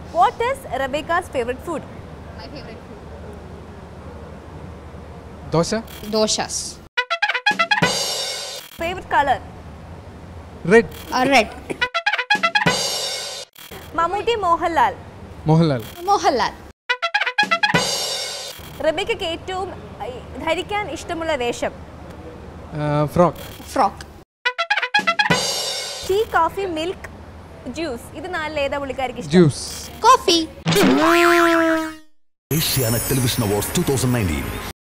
What is Rebecca's favorite food? My favorite food. Dosha. Doshas. Favorite color? Red. Red. Mammootty, Mohanlal. Mohanlal. Mohanlal. റബേക്കയ്ക്ക് ഏറ്റവും ധരിക്കാൻ ഇഷ്ടമുള്ള വേഷം? Frock. Frock. Tea, coffee, milk, juice, ഇത് നാലിൽ ഏതാ പുള്ളിക്കാരിക്ക് ഇഷ്ടം? Juice. Coffee. Asiana Television Awards 2019.